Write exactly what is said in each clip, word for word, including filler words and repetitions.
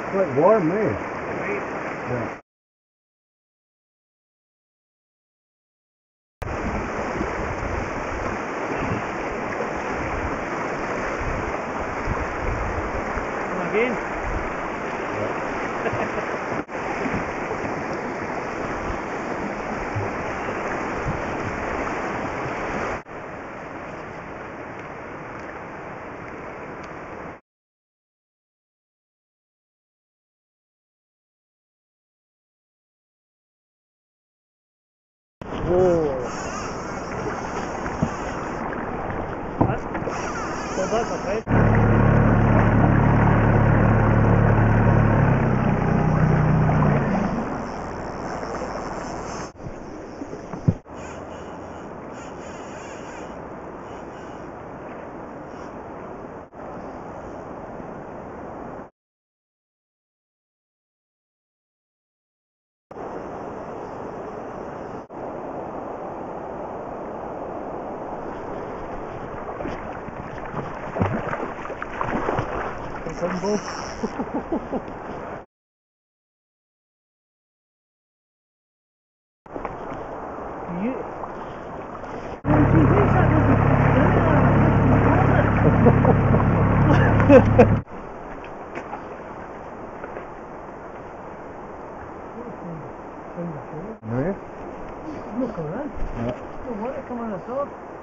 Quite warm, eh? Yeah. Come again? Whoa! That's, well, that's okay. Symbol. You. Nee? Look around. Ja. The water coming on the top.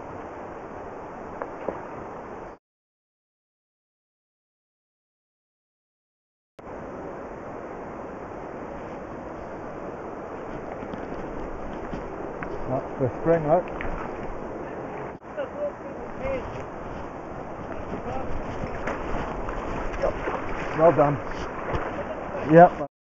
That's the spring out. Yep. Well done. Yep.